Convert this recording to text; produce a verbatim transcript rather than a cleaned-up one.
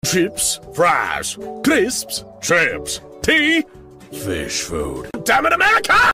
Chips, fries, crisps, chips, tea, fish food. Damn it, America!